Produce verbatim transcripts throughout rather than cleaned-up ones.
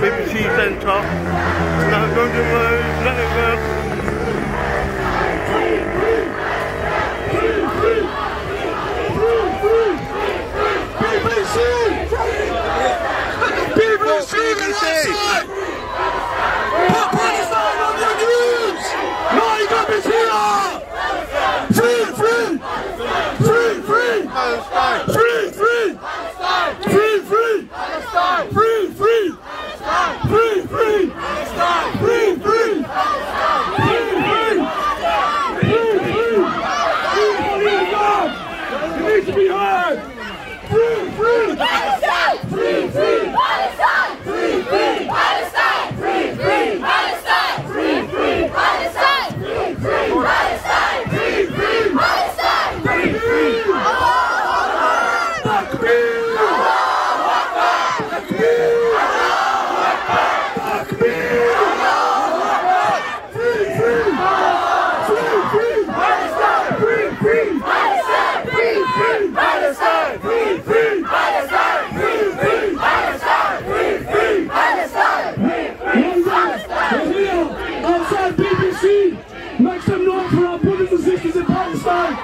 B B C Centre. Now go to uh, let it work. B B C! B B C! Put Palestine on your news! My God is here! Free, free! Free, free! Palestine! Free, free! Palestine! Free, free! Palestine! Free, free! Palestine! Free, free! Palestine! Free, free! Palestine! Free, free! Free, free! Free, free! It needs to be heard! Free, free! Palestine! Free, free! Palestine! Free, free! Palestine! Free, free! Palestine! Free, free! Palestine! Free, free! Palestine! Free, free! Palestine! Free, free! Takbir! Outside B B C, make some noise for our brothers and sisters in Palestine.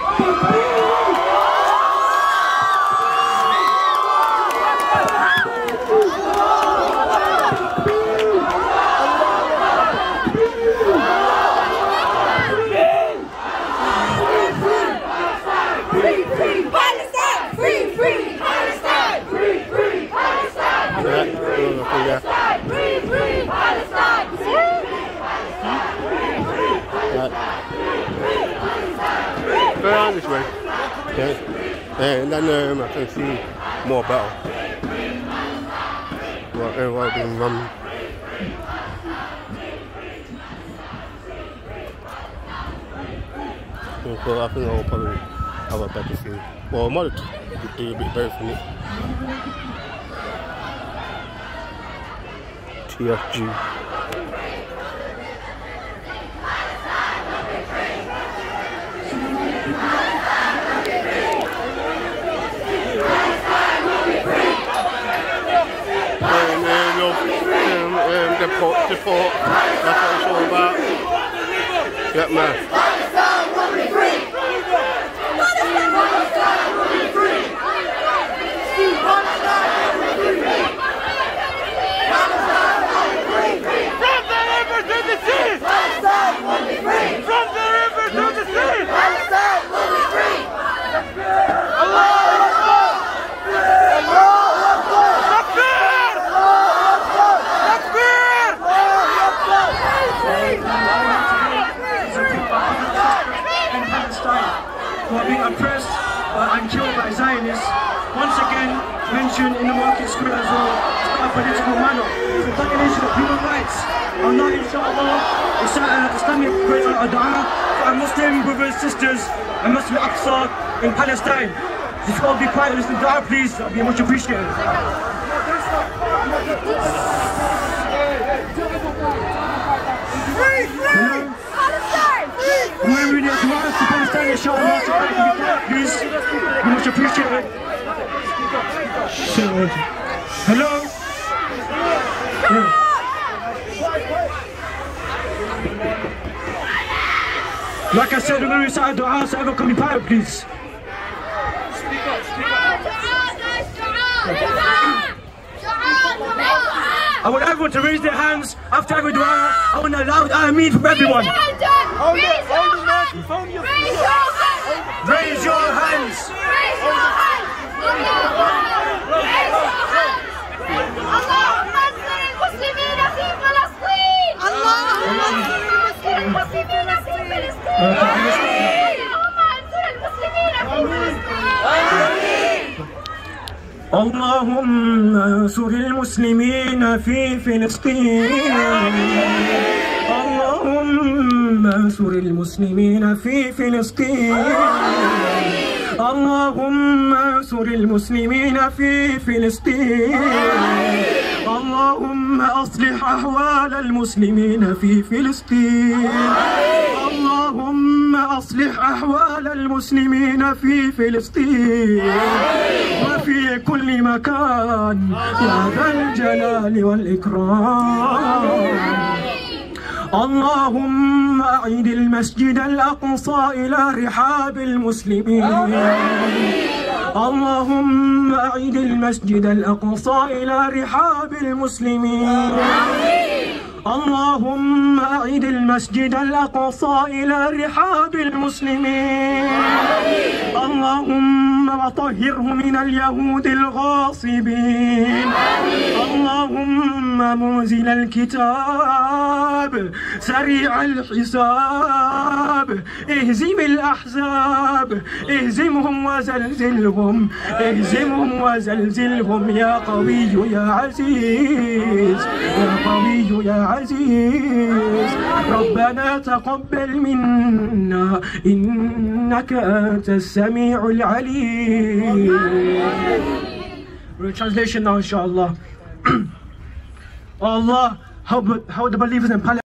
Free, free Palestine! Free, free Palestine! Free, free Palestine! Free, free Palestine! Free, free Palestine! Go around this way. Yeah. And then um, I can see more battle. Well, everyone being run. Well, I think I'll probably have a better scene. Well, I might do a bit better for me. T F G. Deport, deport, that's what it's all about. Yep, man. Palestine will be free! Palestine will be free! Palestine will be free! Palestine will be free! From the river to the sea! Palestine will be free! From the river to the sea! Palestine will be free! Allah! Who are being oppressed uh, and killed by Zionists, once again mentioned in the market square as well, as a political manner. It's a violation of human rights. Allah, inshallah, is an Islamic prayer and dua for our Muslim brothers and sisters and Muslim Aqsa in Palestine. If you all be quiet and listen to dua, please, that would be much appreciated. Free, free! Palestine! Free, free! Whoever in the dua to Palestine, inshallah, so can be quiet, please. Be much appreciated. Hello? Yeah. Like I said, we're going to recite a dua, so everyone can be quiet, please. Speak up, speak up. I want everyone to raise their hands after every dua. I want a loud Ameen from everyone. Hold it, hold the microphone. Raise your hands. Raise your hands. Raise your hands. اللهم انصر المسلمين في فلسطين. اللهم انصر المسلمين في فلسطين. اللهم انصر المسلمين في فلسطين. اللهم انصر المسلمين في فلسطين. اللهم انصر المسلمين في فلسطين. اللهم انصر المسلمين في فلسطين. اللهم اصلح احوال المسلمين في فلسطين. اللهم أصلح أحوال المسلمين في فلسطين وفي كل مكان يا ذا الجلال والإكرام. اللهم أعيد المسجد الأقصى إلى رحاب المسلمين. اللهم أعيد المسجد الأقصى إلى رحاب المسلمين. اللهم أعيد المسجد الأقصى إلى رحاب المسلمين. اللهم وطهره من اليهود الغاصبين. اللهم منزل الكتاب سريع الحساب اهزم الأحزاب، اهزمهم وزلزلهم، اهزمهم وزلزلهم يا قوي يا عزيز، يا قوي يا عزيز. ربنا تقبل منا إنك أنت السميع العليم. Translation now, inshallah. Allah, how, how the believers in Palestine